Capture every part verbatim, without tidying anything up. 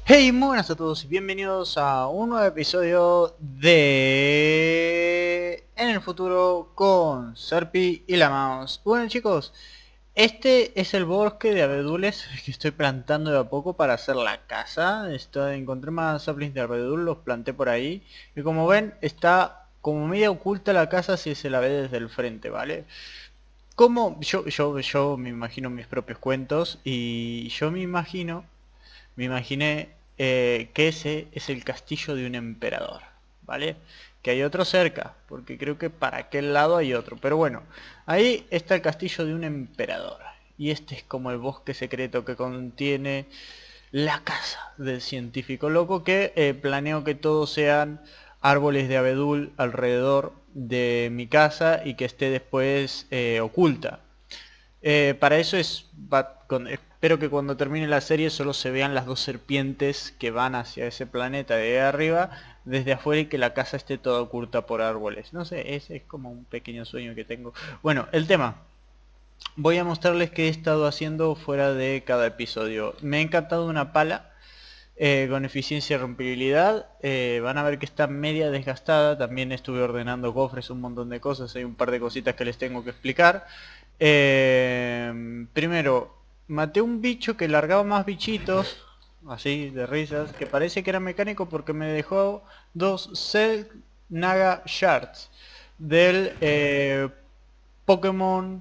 Hey, muy buenas a todos y bienvenidos a un nuevo episodio de En el futuro con Serpi y la Mouse. Bueno chicos, este es el bosque de abedules que estoy plantando de a poco para hacer la casa. Estoy, encontré más saplings de abedul, los planté por ahí. Y como ven, está como media oculta la casa si se la ve desde el frente, ¿vale? Como yo, yo, yo me imagino mis propios cuentos y yo me imagino me imaginé eh, que ese es el castillo de un emperador, ¿vale? Que hay otro cerca, porque creo que para aquel lado hay otro. Pero bueno, ahí está el castillo de un emperador. Y este es como el bosque secreto que contiene la casa del científico loco que eh, planeo que todos sean árboles de abedul alrededor de mi casa y que esté después eh, oculta. Eh, para eso es, va- con- espero que cuando termine la serie solo se vean las dos serpientes que van hacia ese planeta de ahí arriba, desde afuera, y que la casa esté toda oculta por árboles. No sé, ese es como un pequeño sueño que tengo. Bueno, el tema. Voy a mostrarles qué he estado haciendo fuera de cada episodio. Me ha encantado una pala eh, con eficiencia y rompibilidad. Eh, van a ver que está media desgastada. También estuve ordenando cofres, un montón de cosas. Hay un par de cositas que les tengo que explicar. Eh, primero, maté un bicho que largaba más bichitos, así de risas, que parece que era mecánico porque me dejó dos Cell Naga Shards del eh, Pokémon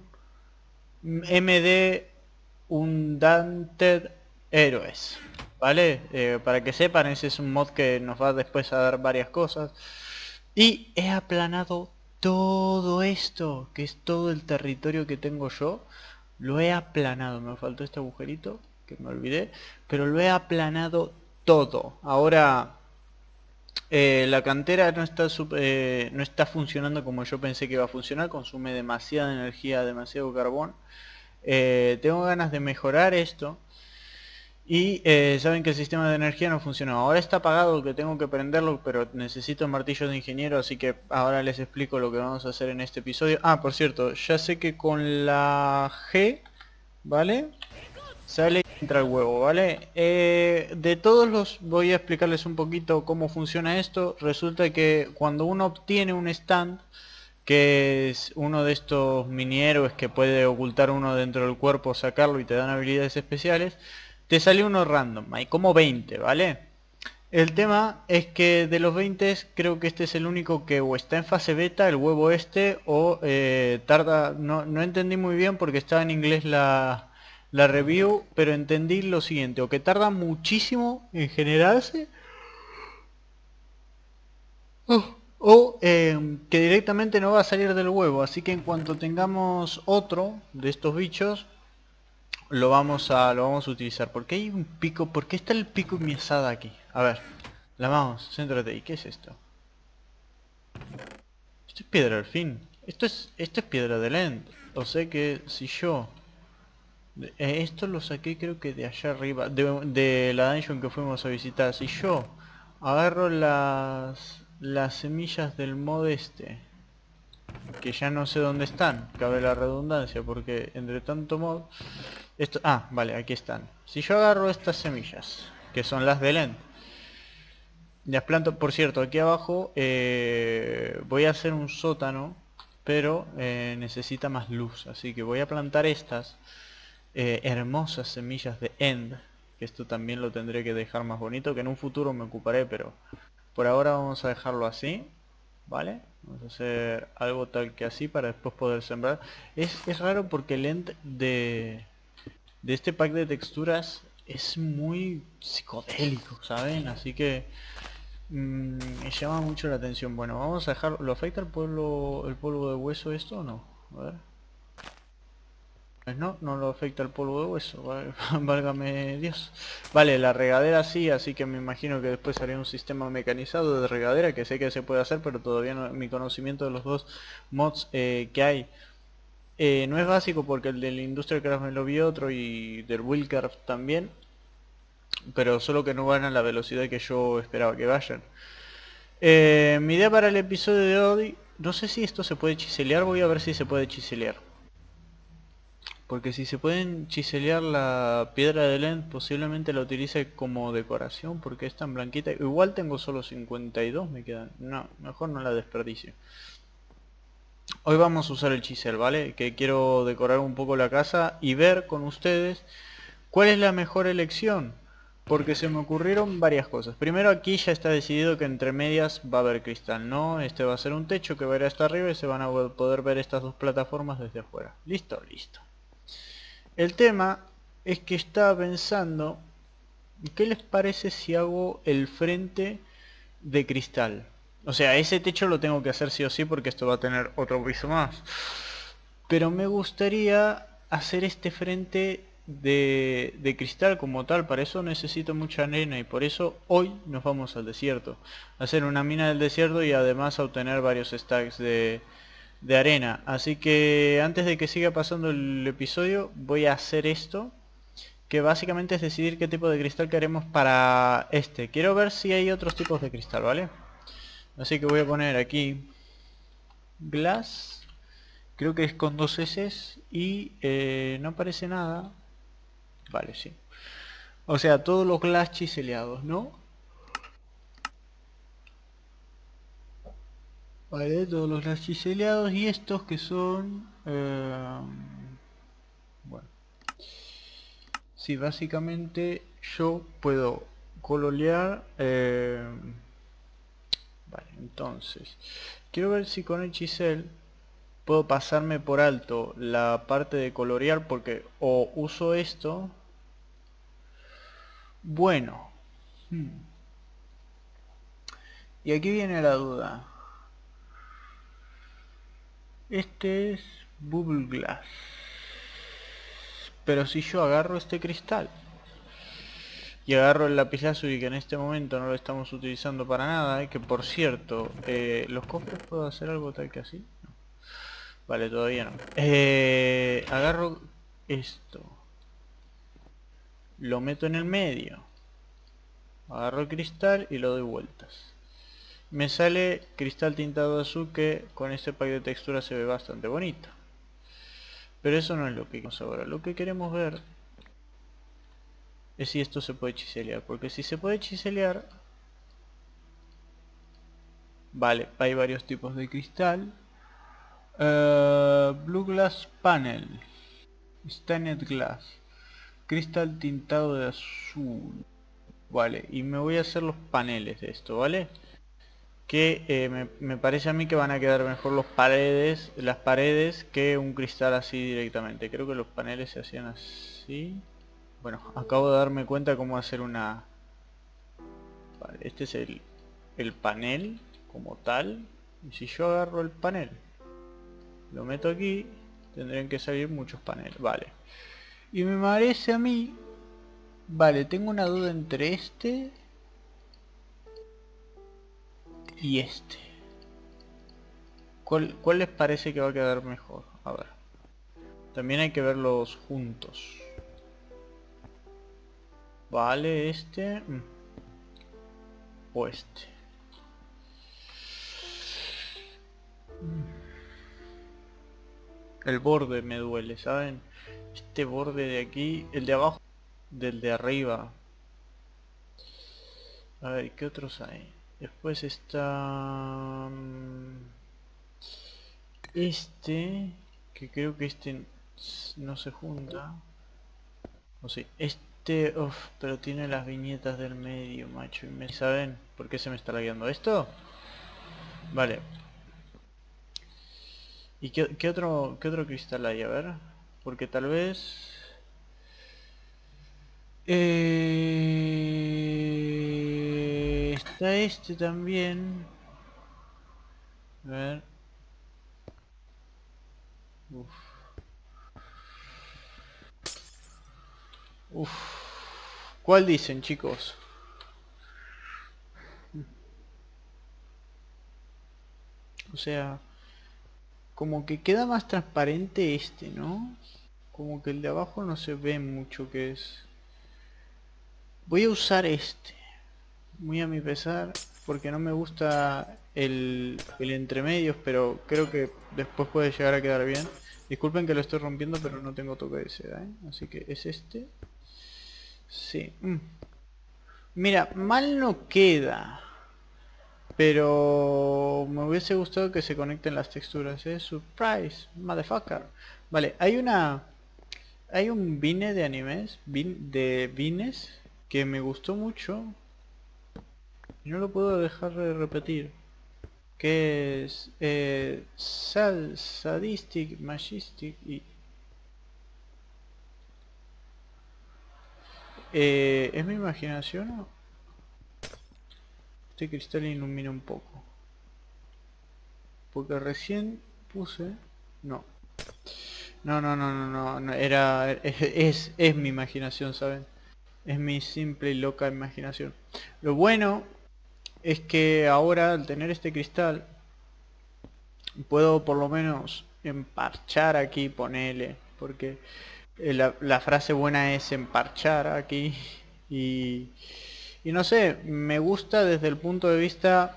M D Undaunted Heroes. ¿Vale? Eh, para que sepan, ese es un mod que nos va después a dar varias cosas. Y he aplanado todo esto, que es todo el territorio que tengo yo. Lo he aplanado, me faltó este agujerito, que me olvidé. Pero lo he aplanado todo. Ahora eh, la cantera no está, eh, no está funcionando como yo pensé que iba a funcionar. Consume demasiada energía, demasiado carbón. Eh, tengo ganas de mejorar esto. Y eh, saben que el sistema de energía no funcionó. Ahora está apagado, que tengo que prenderlo, pero necesito el martillo de ingeniero, así que ahora les explico lo que vamos a hacer en este episodio. Ah, por cierto, ya sé que con la G, ¿vale? Sale y entra el huevo, ¿vale? Eh, de todos los voy a explicarles un poquito cómo funciona esto. Resulta que cuando uno obtiene un stand, que es uno de estos mini héroes que puede ocultar uno dentro del cuerpo, sacarlo y te dan habilidades especiales, te sale uno random, hay como veinte, ¿vale? El tema es que de los veinte creo que este es el único que o está en fase beta, el huevo este, o eh, tarda, no, no entendí muy bien porque estaba en inglés la, la review, pero entendí lo siguiente, o que tarda muchísimo en generarse, o eh, que directamente no va a salir del huevo. Así que en cuanto tengamos otro de estos bichos, lo vamos a lo vamos a utilizar. ¿Por qué hay un pico? ¿Por qué está el pico en mi asada aquí? A ver, la vamos, céntrate. ¿Y qué es esto? Esto es piedra al fin. Esto es esto es piedra del end. O sea que si yo eh, esto lo saqué creo que de allá arriba, de, de la dungeon que fuimos a visitar. Si yo agarro las las semillas del mod este, que ya no sé dónde están, cabe la redundancia, porque entre tanto mod... Esto, ah, vale, aquí están. Si yo agarro estas semillas, que son las de Lent, las planto, por cierto, aquí abajo eh, voy a hacer un sótano, pero eh, necesita más luz, así que voy a plantar estas eh, hermosas semillas de End, que esto también lo tendré que dejar más bonito, que en un futuro me ocuparé, pero por ahora vamos a dejarlo así. ¿Vale? Vamos a hacer algo tal que así para después poder sembrar. Es, es raro porque el end de, de este pack de texturas es muy psicodélico, ¿saben? Así que mm, me llama mucho la atención. Bueno, vamos a dejar... ¿Lo afecta el polvo, el polvo de hueso esto o no? A ver. Pues no, no lo afecta el polvo de hueso, vale, válgame Dios. Vale, la regadera sí, así que me imagino que después haré un sistema mecanizado de regadera, que sé que se puede hacer, pero todavía no, mi conocimiento de los dos mods eh, que hay eh, no es básico, porque el del Industrial Craft me lo vi otro y del Willcraft también, pero solo que no van a la velocidad que yo esperaba que vayan. Eh, mi idea para el episodio de hoy, no sé si esto se puede chiselear, voy a ver si se puede chiselear. Porque si se pueden chiselear la piedra de Lend, posiblemente la utilice como decoración porque es tan blanquita. Igual tengo solo cincuenta y dos me quedan. No, mejor no la desperdicio. Hoy vamos a usar el chisel, ¿vale? Que quiero decorar un poco la casa y ver con ustedes cuál es la mejor elección. Porque se me ocurrieron varias cosas. Primero, aquí ya está decidido que entre medias va a haber cristal, ¿no? Este va a ser un techo que va a ir hasta arriba y se van a poder ver estas dos plataformas desde afuera. ¿Listo? Listo. El tema es que estaba pensando, ¿qué les parece si hago el frente de cristal? O sea, ese techo lo tengo que hacer sí o sí porque esto va a tener otro piso más. Pero me gustaría hacer este frente de, de cristal como tal. Para eso necesito mucha arena y por eso hoy nos vamos al desierto. Hacer una mina del desierto y además a obtener varios stacks de, de arena. Así que antes de que siga pasando el episodio voy a hacer esto, que básicamente es decidir qué tipo de cristal queremos para este. Quiero ver si hay otros tipos de cristal, ¿vale? Así que voy a poner aquí glass, creo que es con dos S y eh, no aparece nada. Vale, sí. O sea, todos los glass chiseleados, ¿no? Vale, todos los glass chiseleados y estos que son... Eh, bueno. Sí, básicamente yo puedo colorear... Eh, vale, entonces... Quiero ver si con el chisel puedo pasarme por alto la parte de colorear porque o uso esto. Bueno. Hmm. Y aquí viene la duda. Este es Bubble Glass. Pero si yo agarro este cristal y agarro el lapislázuli, que en este momento no lo estamos utilizando para nada, eh, que por cierto, eh, ¿los cofres puedo hacer algo tal que así? No. Vale, todavía no. Eh, agarro esto, lo meto en el medio, agarro el cristal y lo doy vueltas. Me sale cristal tintado azul que con este pack de textura se ve bastante bonito. Pero eso no es lo que queremos ahora. Lo que queremos ver es si esto se puede chiselear. Porque si se puede chiselear... Vale, hay varios tipos de cristal. Uh, Blue Glass Panel. Stained Glass. Cristal tintado de azul. Vale, y me voy a hacer los paneles de esto, ¿vale? Que eh, me, me parece a mí que van a quedar mejor los paredes, las paredes que un cristal así directamente. Creo que los paneles se hacían así. Bueno, acabo de darme cuenta cómo hacer una... Vale, este es el, el panel como tal. Y si yo agarro el panel, lo meto aquí, tendrían que salir muchos paneles. Vale. Y me parece a mí... Vale, tengo una duda entre este y este. ¿Cuál, cuál les parece que va a quedar mejor? A ver. También hay que verlos juntos. Vale, este... Mm. O este. El borde me duele, ¿saben? Este borde de aquí, el de abajo del de arriba. A ver, ¿qué otros hay? Después está... Este, que creo que este no se junta. O sí, este... Uf, pero tiene las viñetas del medio, macho. ¿Y me saben por qué se me está lagueando esto? Vale. ¿Y qué, qué otro, qué otro cristal hay? A ver. Porque tal vez... Eh... Está este también. A ver. Uf. Uf. ¿Cuál dicen, chicos? O sea... Como que queda más transparente este, ¿no? Como que el de abajo no se ve mucho que es. Voy a usar este. Muy a mi pesar. Porque no me gusta el, el entremedios. Pero creo que después puede llegar a quedar bien. Disculpen que lo estoy rompiendo, pero no tengo toque de seda, ¿eh? Así que es este. Sí. Mm. Mira, mal no queda. Pero me hubiese gustado que se conecten las texturas, ¿eh? Surprise, motherfucker. Vale, hay una... Hay un vine de animes, vin, de vines, que me gustó mucho. Y no lo puedo dejar de repetir. Que es... Eh, sad, sadistic, machistic y... Eh, ¿Es mi imaginación o...? Este cristal ilumina un poco. Porque recién puse... No. No, no, no, no, no, no, era... Es, es mi imaginación, ¿saben? Es mi simple y loca imaginación. Lo bueno es que ahora al tener este cristal puedo por lo menos emparchar aquí, ponele, porque eh, la, la frase buena es emparchar aquí y, y no sé, me gusta desde el punto de vista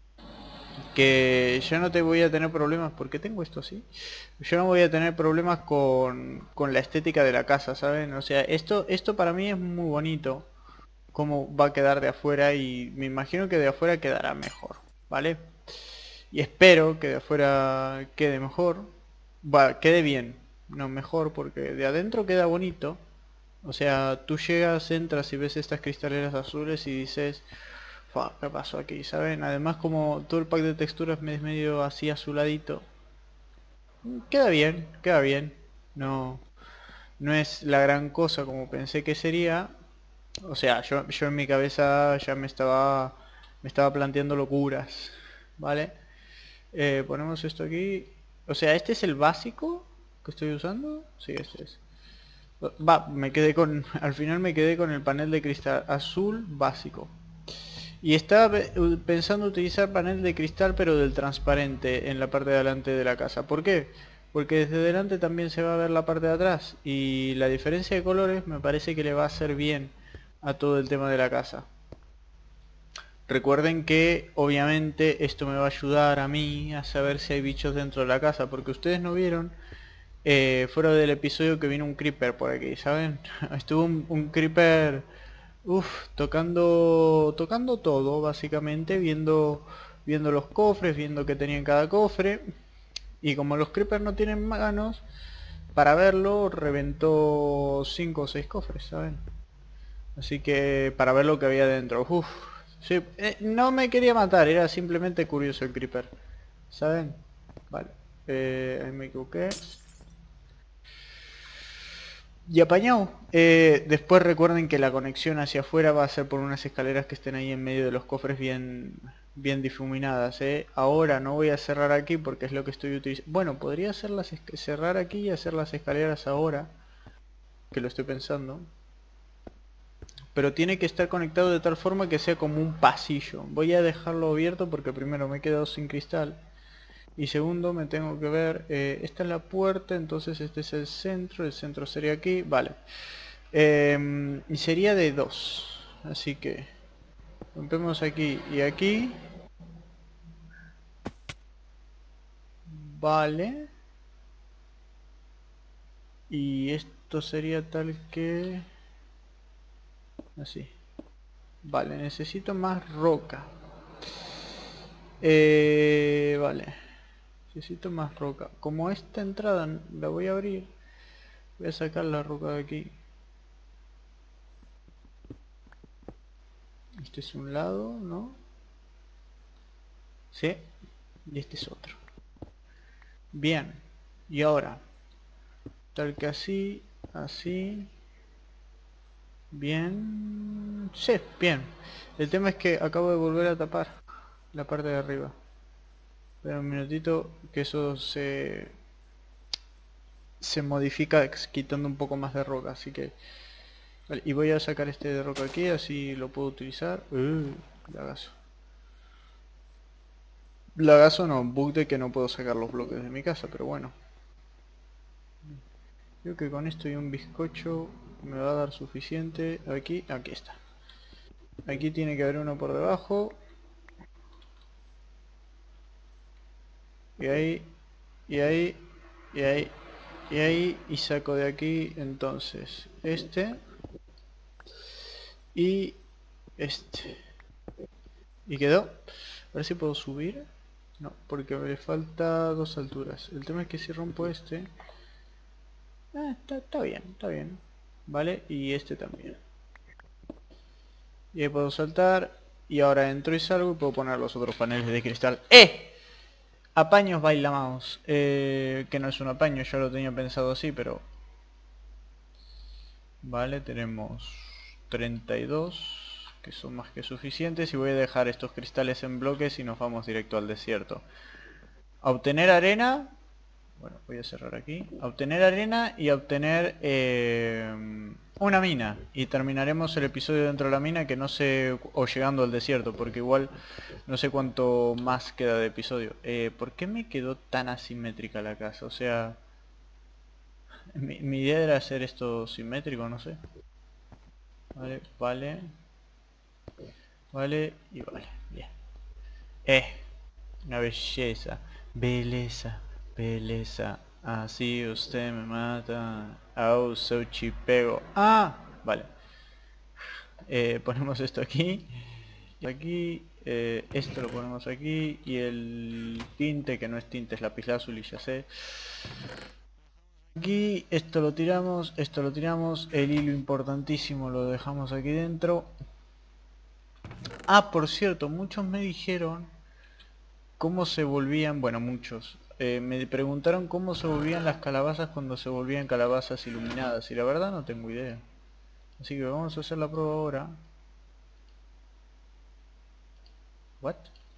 que yo no te voy a tener problemas, porque tengo esto así, yo no voy a tener problemas con, con la estética de la casa, ¿saben? O sea, esto, esto para mí es muy bonito, cómo va a quedar de afuera, y me imagino que de afuera quedará mejor, ¿vale? Y espero que de afuera quede mejor, va, quede bien, no mejor, porque de adentro queda bonito. O sea, tú llegas, entras y ves estas cristaleras azules y dices, "Fua, ¿qué pasó aquí?", ¿saben? Además, como todo el pack de texturas me es medio así azuladito, queda bien, queda bien. No, no es la gran cosa como pensé que sería. O sea, yo, yo en mi cabeza ya me estaba, me estaba planteando locuras, ¿vale? Eh, ponemos esto aquí. O sea, ¿este es el básico que estoy usando? Sí, este es. Va, me quedé con... Al final me quedé con el panel de cristal azul básico. Y estaba pensando utilizar panel de cristal, pero del transparente en la parte de adelante de la casa. ¿Por qué? Porque desde delante también se va a ver la parte de atrás. Y la diferencia de colores me parece que le va a hacer bien a todo el tema de la casa. Recuerden que obviamente esto me va a ayudar a mí a saber si hay bichos dentro de la casa, porque ustedes no vieron eh, fuera del episodio que vino un creeper por aquí, ¿saben? Estuvo un, un creeper, uff, tocando tocando todo básicamente, viendo viendo los cofres, viendo que tenía en cada cofre, y como los creepers no tienen manos para verlo, reventó cinco o seis cofres, ¿saben? Así que para ver lo que había dentro. Uf, sí, eh, no me quería matar, era simplemente curioso el creeper, ¿saben? Vale, eh, ahí me equivoqué. Y apañado. Eh, después recuerden que la conexión hacia afuera va a ser por unas escaleras que estén ahí en medio de los cofres bien, bien difuminadas. ¿eh? Ahora no voy a cerrar aquí porque es lo que estoy utilizando. Bueno, podría hacerlas cerrar aquí y hacer las escaleras ahora, que lo estoy pensando. Pero tiene que estar conectado de tal forma que sea como un pasillo. Voy a dejarlo abierto porque primero me he quedado sin cristal. Y segundo me tengo que ver, eh, esta es la puerta, entonces este es el centro, el centro sería aquí, vale. Eh, y sería de dos, así que rompemos aquí y aquí. Vale. Y esto sería tal que... así. Vale, necesito más roca. Eh, vale. Necesito más roca. Como esta entrada la voy a abrir, voy a sacar la roca de aquí. Este es un lado, ¿no? Sí. Y este es otro. Bien. Y ahora, tal que así, así. Bien. Sí, bien. El tema es que acabo de volver a tapar la parte de arriba. Espera un minutito que eso se se modifica quitando un poco más de roca, así que vale, y voy a sacar este de roca aquí, así lo puedo utilizar. Uh, lagazo. Lagazo no, bug de que no puedo sacar los bloques de mi casa, pero bueno. Creo que con esto y un bizcocho me va a dar suficiente. Aquí, aquí está. Aquí tiene que haber uno por debajo. Y ahí, y ahí, y ahí. Y ahí, y saco de aquí entonces este y este. Y quedó. A ver si puedo subir. No, porque me falta dos alturas. El tema es que si rompo este... Eh, está, está bien, está bien. Vale, y este también. Y ahí puedo saltar. Y ahora entro y salgo y puedo poner los otros paneles de cristal. ¡Eh! Apaños Baila Mouse. Eh, que no es un apaño, yo lo tenía pensado así, pero... Vale, tenemos treinta y dos, que son más que suficientes. Y voy a dejar estos cristales en bloques y nos vamos directo al desierto. A obtener arena... Bueno, voy a cerrar aquí. A obtener arena y a obtener eh, una mina. Y terminaremos el episodio dentro de la mina, que no sé... O llegando al desierto, porque igual no sé cuánto más queda de episodio. Eh, ¿Por qué me quedó tan asimétrica la casa? O sea... Mi, mi idea era hacer esto simétrico, no sé. Vale, vale. Vale, y vale. Bien. Eh, una belleza. Belleza. Belleza. Así usted me mata. Oh, so chipego. Ah, vale. Eh, ponemos esto aquí. Y aquí. Eh, esto lo ponemos aquí. Y el tinte, que no es tinte, es lapislázuli, ya sé. Aquí, esto lo tiramos, esto lo tiramos. El hilo importantísimo lo dejamos aquí dentro. Ah, por cierto, muchos me dijeron cómo se volvían, bueno, muchos, eh, me preguntaron cómo se volvían las calabazas cuando se volvían calabazas iluminadas, y la verdad no tengo idea. Así que vamos a hacer la prueba ahora. What?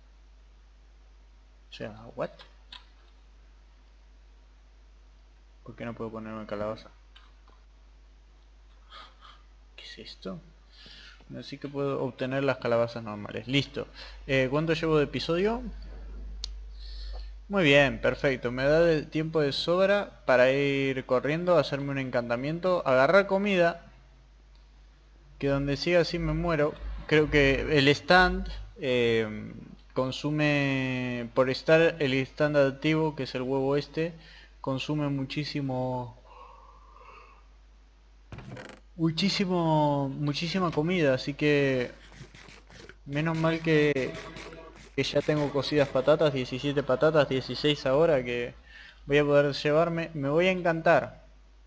O sea, what? ¿Por qué no puedo ponerme calabaza? ¿Qué es esto? Así que puedo obtener las calabazas normales. Listo. Eh, ¿Cuánto llevo de episodio? Muy bien, perfecto. Me da de tiempo de sobra para ir corriendo, hacerme un encantamiento, agarrar comida, que donde siga así me muero. Creo que el stand eh, consume, por estar el stand activo, que es el huevo este, consume muchísimo, muchísimo, muchísima comida, así que menos mal que, que ya tengo cocidas patatas, diecisiete patatas, dieciséis ahora, que voy a poder llevarme. Me voy a encantar.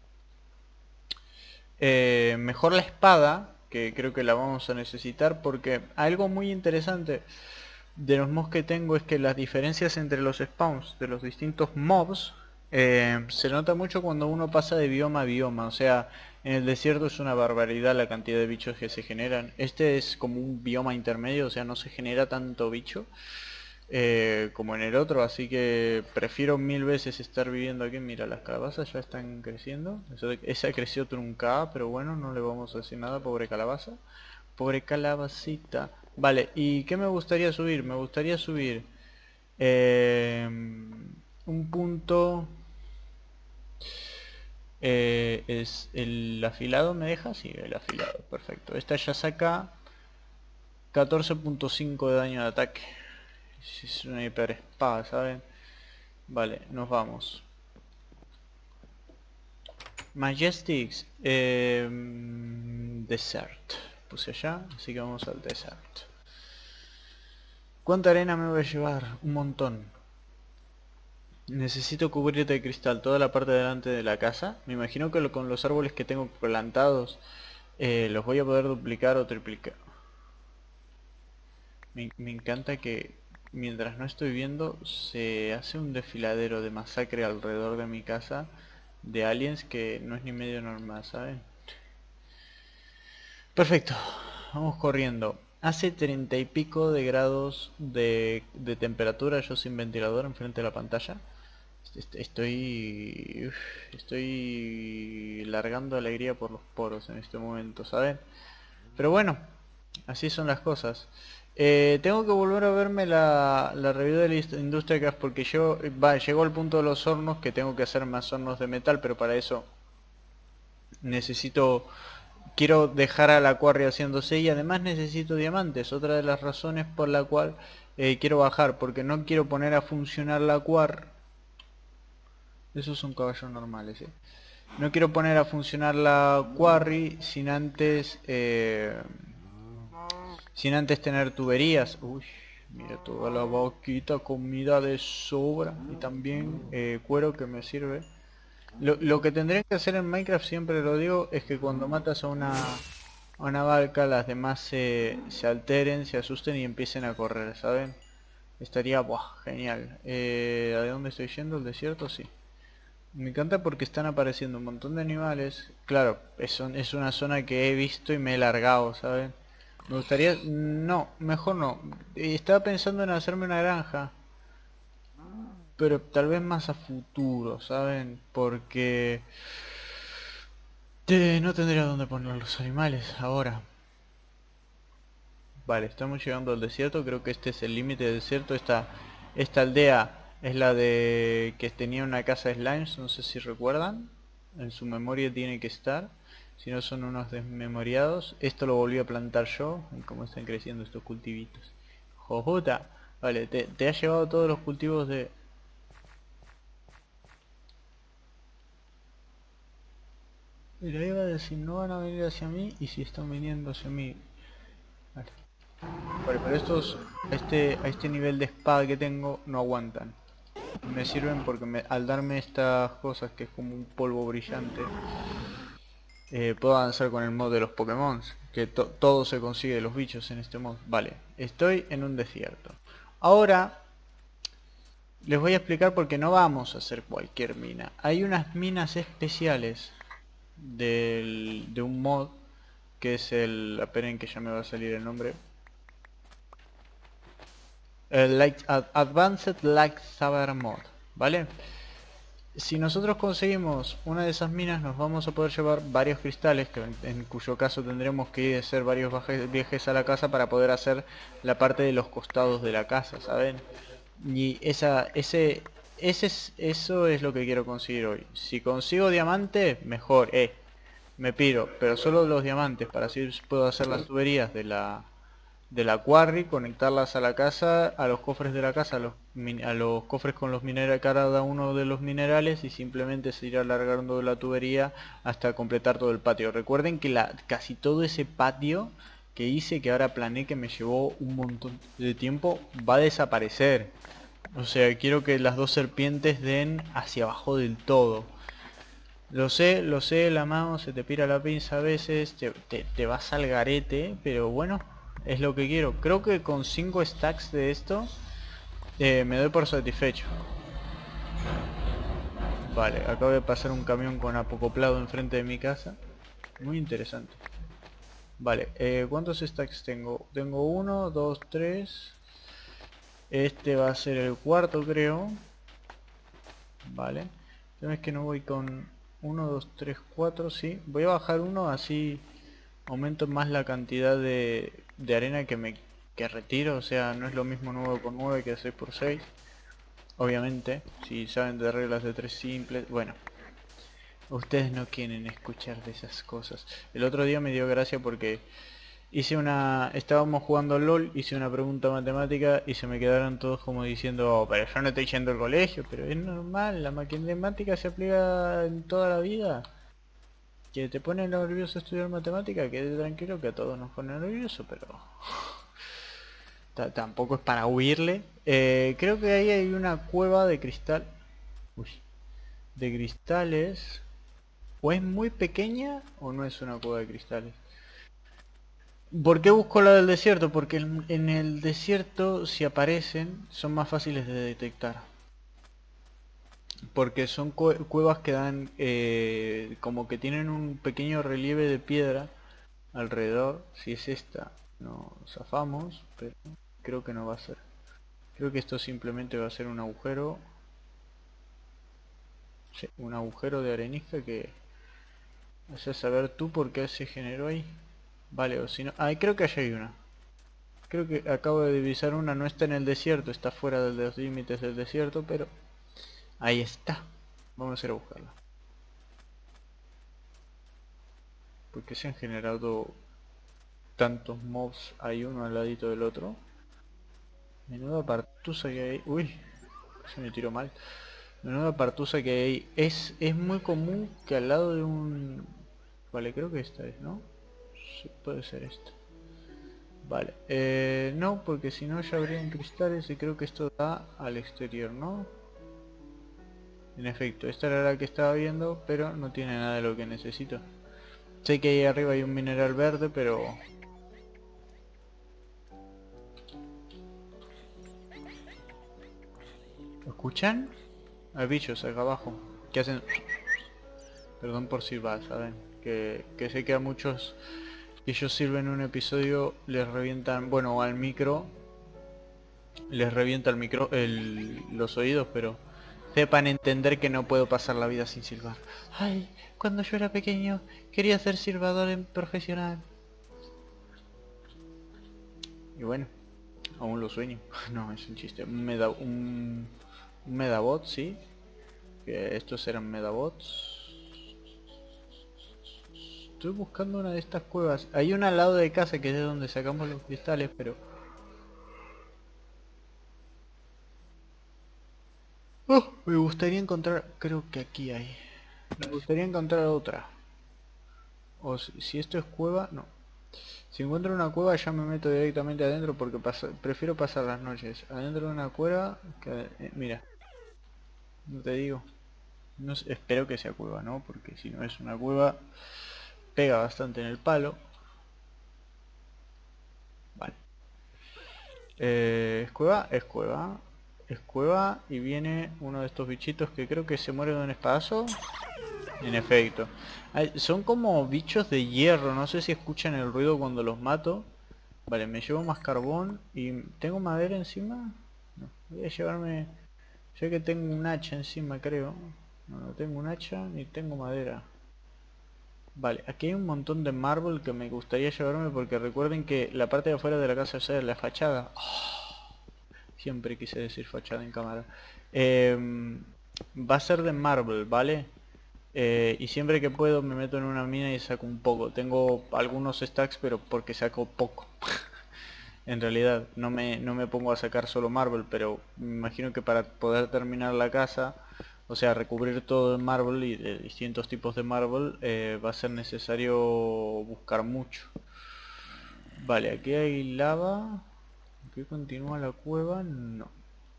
Eh, mejor la espada, que creo que la vamos a necesitar, porque algo muy interesante de los mobs que tengo es que las diferencias entre los spawns de los distintos mobs eh, se nota mucho cuando uno pasa de bioma a bioma. O sea, en el desierto es una barbaridad la cantidad de bichos que se generan. Este es como un bioma intermedio, o sea, no se genera tanto bicho eh, como en el otro, así que prefiero mil veces estar viviendo aquí. Mira, las calabazas ya están creciendo. Eso de- esa creció truncada, pero bueno, no le vamos a decir nada, pobre calabaza. Pobre calabacita. Vale, ¿y qué me gustaría subir? Me gustaría subir eh, un punto. Eh, es el afilado, ¿me deja? Sí, el afilado, perfecto. Esta ya saca catorce punto cinco de daño de ataque. Es una hiper espada, ¿saben? Vale, nos vamos. Majestics. Eh, desert. Puse allá, así que vamos al desert. ¿Cuánta arena me voy a llevar? Un montón. Necesito cubrirte de cristal toda la parte de delante de la casa. Me imagino que lo, con los árboles que tengo plantados eh, los voy a poder duplicar o triplicar. Me, me encanta que mientras no estoy viendo se hace un desfiladero de masacre alrededor de mi casa de aliens que no es ni medio normal, ¿saben? Perfecto, vamos corriendo. Hace treinta y pico de grados de, de temperatura, yo sin ventilador enfrente de la pantalla. Est- Estoy... uf, estoy largando alegría por los poros en este momento, ¿saben? Pero bueno, así son las cosas. Eh, tengo que volver a verme la, la review de la ist- Industria Gas, porque yo, va, llegó al punto de los hornos que tengo que hacer más hornos de metal, pero para eso necesito, quiero dejar a la quarry haciéndose, y además necesito diamantes. Otra de las razones por la cual eh, quiero bajar, porque no quiero poner a funcionar la quarry Esos son caballos normales, ¿eh? No quiero poner a funcionar la quarry sin antes... Eh, sin antes tener tuberías. Uy, mira toda la vaquita, comida de sobra. Y también eh, cuero que me sirve. Lo, lo que tendrían que hacer en Minecraft, siempre lo digo, es que cuando matas a una, a una vaca, las demás se, se alteren, se asusten y empiecen a correr, ¿saben? Estaría, buah, genial. Eh, ¿a dónde estoy yendo? ¿El desierto? Sí. Me encanta porque están apareciendo un montón de animales. Claro, es, un- es una zona que he visto y me he largado, ¿saben? Me gustaría... No, mejor no. Eh, Estaba pensando en hacerme una granja, pero tal vez más a futuro, ¿saben? Porque... eh, no tendría dónde poner los animales ahora. Vale, estamos llegando al desierto. Creo que este es el límite del desierto. Esta, esta aldea es la de que tenía una casa de slimes, no sé si recuerdan. En su memoria tiene que estar. Si no, son unos desmemoriados. Esto lo volví a plantar yo. Y cómo están creciendo estos cultivitos. Jojuta. Vale, te, te has llevado todos los cultivos de... Mira, iba a decir, no van a venir hacia mí. Y si están viniendo hacia mí... Vale. Vale, pero estos... A este, a este nivel de espada que tengo no aguantan. Me sirven porque me- al darme estas cosas que es como un polvo brillante, eh, puedo avanzar con el mod de los Pokémon, que to- todo se consigue de los bichos en este mod. Vale, estoy en un desierto. Ahora les voy a explicar por qué no vamos a hacer cualquier mina. Hay unas minas especiales del, de un mod que es el... Esperen que ya me va a salir el nombre. El Light, Ad- Advanced Light Saber Mod, ¿vale? Si nosotros conseguimos una de esas minas, nos vamos a poder llevar varios cristales, que en, en cuyo caso tendremos que ir a hacer varios baje- viajes a la casa para poder hacer la parte de los costados de la casa, ¿saben? Y esa, ese, ese es, eso es lo que quiero conseguir hoy. Si consigo diamante, mejor, eh, me piro, pero solo los diamantes, para así puedo hacer las tuberías de la, de la quarry, conectarlas a la casa, a los cofres de la casa, a los, min- a los cofres con los minerales, cada uno de los minerales, y simplemente se irá alargando la tubería hasta completar todo el patio. Recuerden que la, casi todo ese patio que hice, que ahora planeé, que me llevó un montón de tiempo, va a desaparecer. O sea, quiero que las dos serpientes den hacia abajo del todo. Lo sé, lo sé, la mano se te pira la pinza a veces, te, te, te vas al garete, pero bueno, es lo que quiero. Creo que con cinco stacks de esto eh, me doy por satisfecho. Vale, acabo de pasar un camión con apocoplado enfrente de mi casa. Muy interesante. Vale, eh, ¿cuántos stacks tengo? Tengo uno, dos, tres. Este va a ser el cuarto, creo. Vale. El tema es que no voy con uno, dos, tres, cuatro, sí. Voy a bajar uno, así aumento más la cantidad de, de arena que me que retiro. O sea, no es lo mismo nueve por nueve que seis por seis. Obviamente, si saben de reglas de tres simples. Bueno, ustedes no quieren escuchar de esas cosas. El otro día me dio gracia porque hice una... Estábamos jugando LOL, hice una pregunta matemática y se me quedaron todos como diciendo: "Oh, pero yo no estoy yendo al colegio, pero es normal, la matemática se aplica en toda la vida. Que te pone nervioso estudiar matemática, quédate tranquilo que a todos nos pone nervioso, pero ta- tampoco es para huirle". Eh, creo que ahí hay una cueva de cristal. Uy, de cristales. O es muy pequeña o no es una cueva de cristales. ¿Por qué busco la del desierto? Porque en en el desierto, si aparecen, son más fáciles de detectar. Porque son cue- cuevas que dan, eh, como que tienen un pequeño relieve de piedra alrededor. Si es esta, nos zafamos, pero creo que no va a ser. Creo que esto simplemente va a ser un agujero. Sí, un agujero de arenisca que... vas a saber tú por qué se generó ahí. Vale, o si no... Ah, creo que allá hay una. Creo que acabo de divisar una, no está en el desierto, está fuera de los límites del desierto, pero ahí está. Vamos a ir a buscarla. Porque se han generado tantos mobs, hay uno al ladito del otro. Menuda partusa que hay. Uy, se me tiró mal. Menuda partusa que hay. Es, es muy común que al lado de un... Vale, creo que esta es, ¿no? Sí, puede ser esta. Vale, eh, no, porque si no ya habrían cristales y creo que esto da al exterior, ¿no? En efecto, esta era la que estaba viendo, pero no tiene nada de lo que necesito. Sé que ahí arriba hay un mineral verde, pero... ¿Lo escuchan? Hay bichos acá abajo que hacen... Perdón por silbar, ¿saben? Que, que sé que a muchos que ellos sirven un episodio les revientan, bueno, al micro les revienta el micro, el, los oídos, pero sepan entender que no puedo pasar la vida sin silbar. Ay, cuando yo era pequeño quería ser silbador en profesional. Y bueno, aún lo sueño. No, es un chiste. Un, meda, un, un medabot, sí. Que estos eran medabots. Estoy buscando una de estas cuevas. Hay una al lado de casa que es de donde sacamos los cristales, pero... Oh, me gustaría encontrar... Creo que aquí hay. Me gustaría encontrar otra. O si, si esto es cueva, no. Si encuentro una cueva ya me meto directamente adentro porque pasa, prefiero pasar las noches adentro de una cueva que... Eh, mira, no te digo. No sé, espero que sea cueva, ¿no? Porque si no es una cueva pega bastante en el palo. Vale. Eh, ¿Es cueva? Es cueva. Es cueva y viene uno de estos bichitos que creo que se muere de un espadazo. En efecto. Ay, son como bichos de hierro, no sé si escuchan el ruido cuando los mato. Vale, me llevo más carbón y... ¿Tengo madera encima? No, voy a llevarme... Ya que tengo un hacha encima, creo. No, no tengo un hacha ni tengo madera. Vale, aquí hay un montón de mármol que me gustaría llevarme porque recuerden que la parte de afuera de la casa es la fachada. Oh, siempre quise decir fachada en cámara. Eh, va a ser de mármol, ¿vale? Eh, y siempre que puedo me meto en una mina y saco un poco. Tengo algunos stacks, pero porque saco poco. En realidad, no me, no me pongo a sacar solo marble, pero me imagino que para poder terminar la casa, o sea, recubrir todo de marble y de distintos tipos de marble, eh, va a ser necesario buscar mucho. Vale, aquí hay lava. ¿Aquí continúa la cueva? No.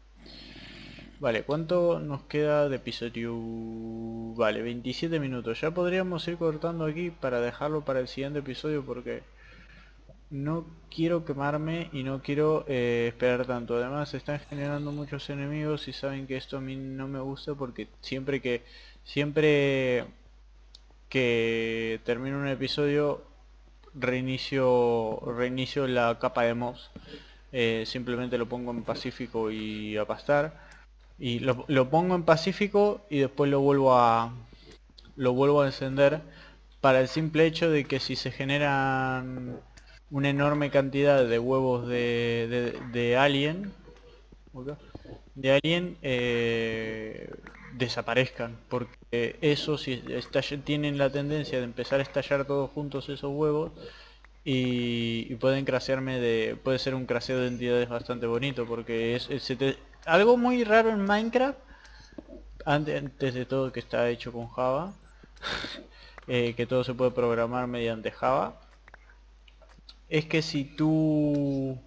Vale, ¿cuánto nos queda de episodio? Vale, veintisiete minutos. Ya podríamos ir cortando aquí para dejarlo para el siguiente episodio porque no quiero quemarme y no quiero eh, esperar tanto. Además se están generando muchos enemigos y saben que esto a mí no me gusta porque siempre que siempre que termino un episodio reinicio reinicio la capa de mobs. Eh, simplemente lo pongo en pacífico y a pastar. Y lo, lo pongo en pacífico y después lo vuelvo a lo vuelvo a encender para el simple hecho de que si se generan una enorme cantidad de huevos de, de, de alien de alien eh, desaparezcan, porque esos si estall- tienen la tendencia de empezar a estallar todos juntos esos huevos y, y pueden crasearme de puede ser un craseo de entidades bastante bonito porque es, es- se te- algo muy raro en Minecraft antes, antes de todo que está hecho con Java, eh, que todo se puede programar mediante Java, es que si tú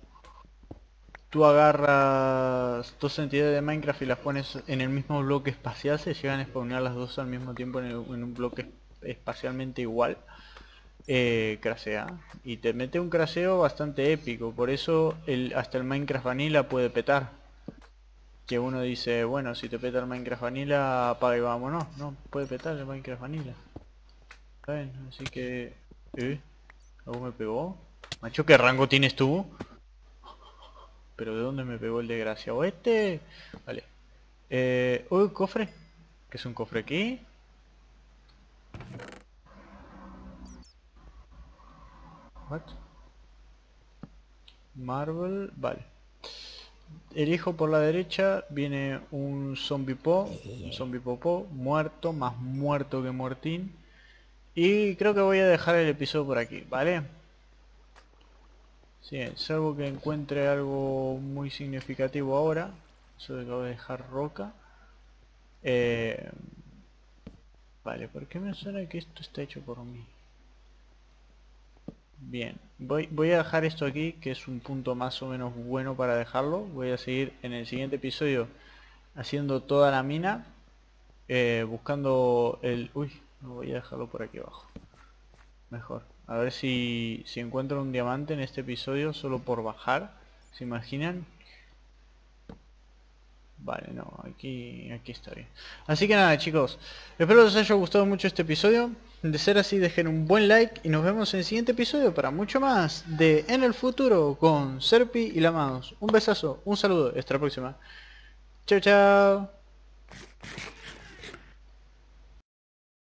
tú agarras dos entidades de Minecraft y las pones en el mismo bloque espacial, se llegan a spawnear las dos al mismo tiempo en, el- en un bloque espacialmente igual, eh, crasea. Y te mete un craseo bastante épico, por eso el, hasta el Minecraft Vanilla puede petar. Que uno dice, bueno, si te peta el Minecraft Vanilla, apaga y vámonos. No, puede petar el Minecraft Vanilla. ¿Saben? Así que... ¿Eh? ¿Algo me pegó? Macho, ¿qué rango tienes tú? ¿Pero de dónde me pegó el desgraciado este? Vale. Eh... Uy, cofre. ¿Qué es un cofre aquí? What? Marble... Vale. Elijo por la derecha, viene un zombie po, un zombie popó, muerto, más muerto que muertín. Y creo que voy a dejar el episodio por aquí, ¿vale? Sí, salvo que encuentre algo muy significativo ahora. Eso de que voy a dejar roca. Eh, vale, ¿por qué me suena que esto está hecho por mí? Bien, voy, voy a dejar esto aquí, que es un punto más o menos bueno para dejarlo. Voy a seguir en el siguiente episodio haciendo toda la mina, eh, buscando el... Uy, no, voy a dejarlo por aquí abajo. Mejor. A ver si, si encuentro un diamante en este episodio solo por bajar. ¿Se imaginan? Vale, no, aquí, aquí está bien. Así que nada, chicos, espero que os haya gustado mucho este episodio. De ser así, dejen un buen like y nos vemos en el siguiente episodio para mucho más de En el Futuro con Serpi y la Mouse. Un besazo, un saludo, hasta la próxima. Chao, chao.